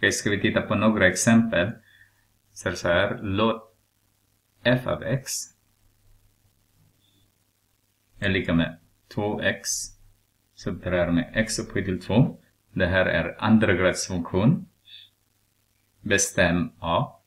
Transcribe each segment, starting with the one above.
Okej, ska vi titta på några exempel. Så här, låt f av x är lika med 2x subtraherar med x upphöjt till 2. Det här är andra grads funktion. Bestäm a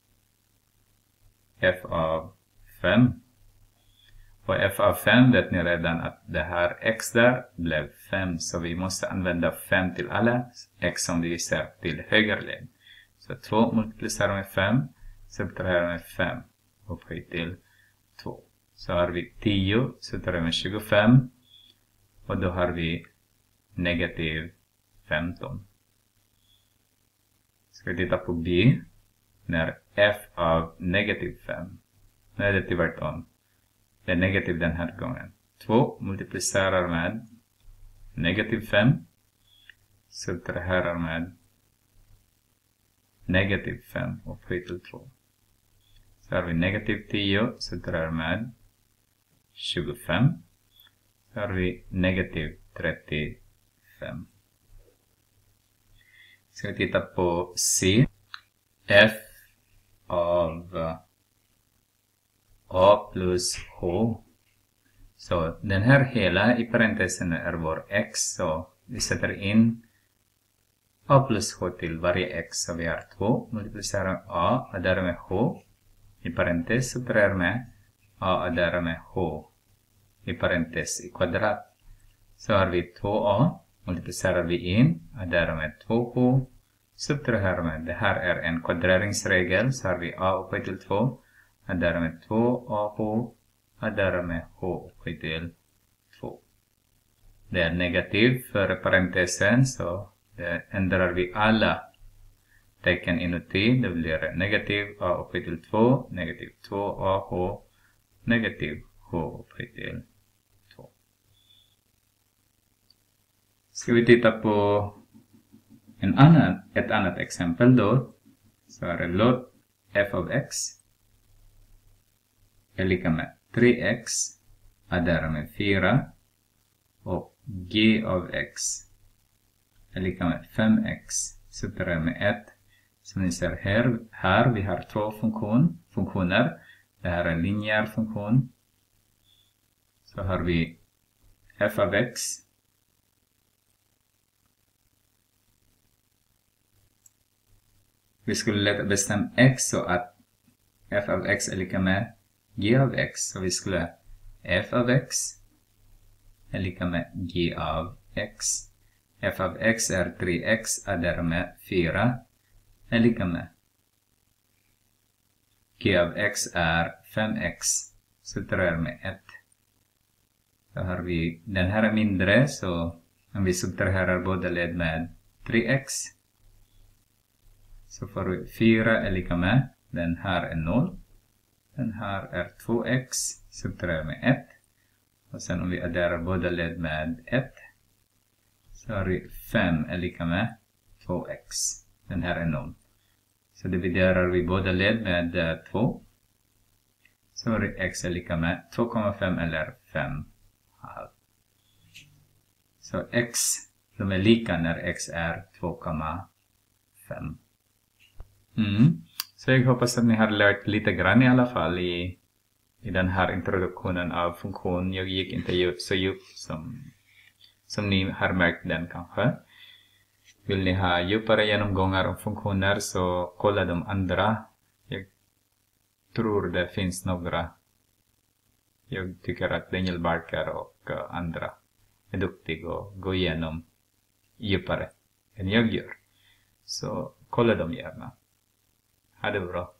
f av 5. Och f av 5 vet ni redan att det här x där blev 5. Så vi måste använda 5 till alla x som vi ser till högerled. Så 2 multiplicerar med 5 subtraherar med 5 upphöjt till 2. Så har vi 10 subtraherar med 25. Och då har vi negativ 15. Ska vi titta på b. När f av negativ 5. Nu är det tvärtom. Det är negativ den här gången. 2 multiplicerar med negativ 5. Subtraherar med negativ 5 upphöjt till 2. Så har vi negativ 10 subtraherar med 25. Så har vi negativ 35. Ska vi titta på C. F av A plus H. Så den här hela i parentesen är vår x. Så vi sätter in A plus H till varje x. Så vi har 2 multiplicerar A och därmed H. I parentes subtraherar med A och därmed H. I parentes i kvadrat. Så har vi 2A. Multiplicerar vi in och därmed 2H. Subtraherar med, det här är en kvadreringsregel. Så har vi A upphöjt till 2. Och därmed 2AH. Och därmed H upphöjt till 2. Det är negativ för parentesen. Så det ändrar vi alla tecken inuti. Det blir negativ A upphöjt till 2. Negativ 2AH. Negativ H upphöjt till 2. Ska vi titta på ett annat exempel då. Så är det låt f av x är lika med 3x adderar med 4 och g av x är lika med 5x subtraherar med 1. Som ni ser här vi har två funktioner. Det här är en linjär funktion. Så har vi f av x vi skulle leta bestämma x så att f av x är lika med g av x. Så vi skulle f av x är lika med g av x. F av x är 3x adderar med 4 är lika med g av x är 5x subtraherar med 1. Då har vi, den här är mindre så om vi subtraherar båda led med 3x så får vi 4 är lika med, den här är 0. Den här är 2x subtraherar med 1. Och sen om vi adderar båda led med 1 så har vi 5 är lika med 2x. Den här är 0. Så dividerar vi båda led med 2. Så har vi x är lika med 2,5 eller 5,5. Så x, de är lika när x är 2,5. Så jag hoppas att ni har lärt lite grann i alla fall i den här introduktionen av funktion. Jag gick inte så djupt som ni har märkt den kanske. Vill ni ha djupare genomgångar om funktioner så kolla de andra. Jag tror det finns några. Jag tycker att Daniel Barker och andra är duktiga och går igenom djupare än jag gör. Så kolla dem gärna. Ha det bra.